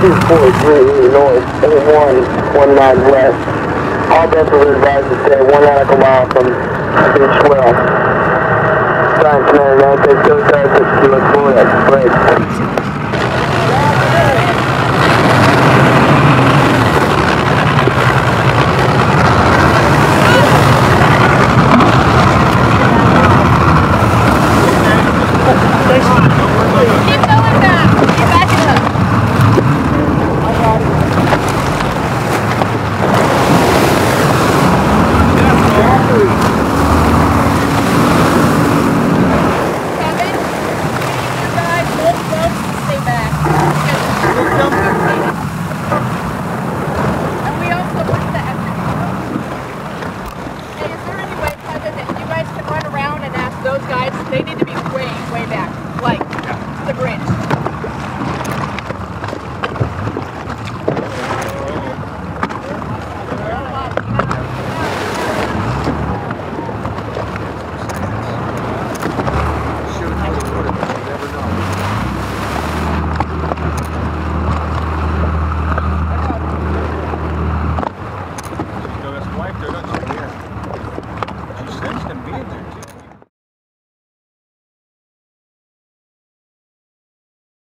243 north, 8119 west. All vessels are advised to stay 1 nautical mile from each swell. Science 99, take 2 6 to look forward. Break.